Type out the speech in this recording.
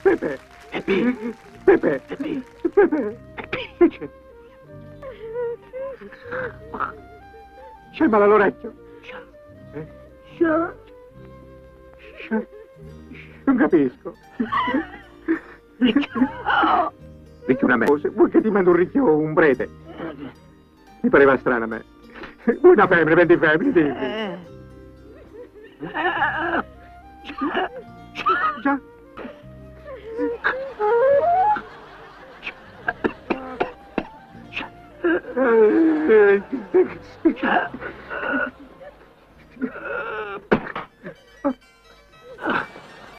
Pepe. Pepe. Pepe. Pepe. Pepe. Che c'è? C'è male all'orecchio. Non capisco. Ricchio una me. Vuoi che ti mando un ricchio o un prete? Mi pareva strano a me. Vuoi una femmina, 20 femmine, dimmi. Già.